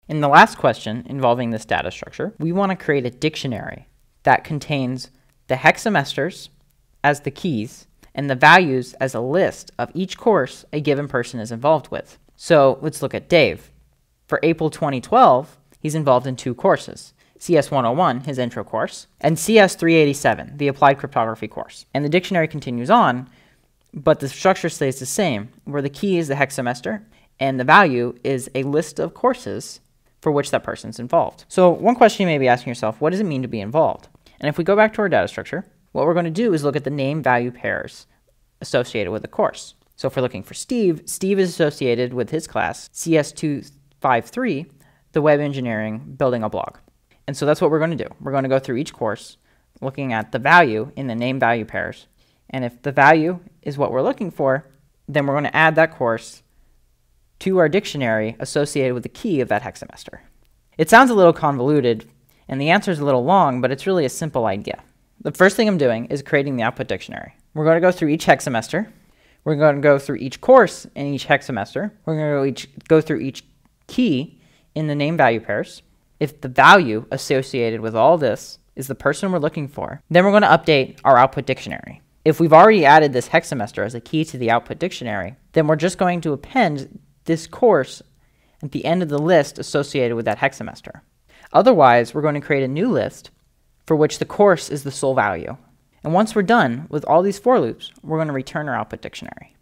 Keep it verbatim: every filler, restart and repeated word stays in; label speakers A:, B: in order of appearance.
A: In the last question involving this data structure, we want to create a dictionary that contains the hexamesters as the keys and the values as a list of each course a given person is involved with. So let's look at Dave. For April twenty twelve, he's involved in two courses, C S one oh one, his intro course, and C S three eighty-seven, the applied cryptography course. And the dictionary continues on, but the structure stays the same, where the key is the hexamester and the value is a list of courses for which that person's involved. So one question you may be asking yourself, what does it mean to be involved? And if we go back to our data structure, what we're going to do is look at the name value pairs associated with the course. So if we're looking for Steve, Steve is associated with his class, C S two fifty-three, the web engineering building a blog. And so that's what we're going to do. We're going to go through each course, looking at the value in the name value pairs. And if the value is what we're looking for, then we're going to add that course to our dictionary associated with the key of that hexamester. It sounds a little convoluted, and the answer is a little long, but it's really a simple idea. The first thing I'm doing is creating the output dictionary. We're going to go through each hexamester. We're going to go through each course in each hexamester. We're going to go, each, go through each key in the name value pairs. If the value associated with all this is the person we're looking for, then we're going to update our output dictionary. If we've already added this hexamester as a key to the output dictionary, then we're just going to append this course at the end of the list associated with that hexamester. Otherwise, we're going to create a new list for which the course is the sole value. And once we're done with all these for loops, we're going to return our output dictionary.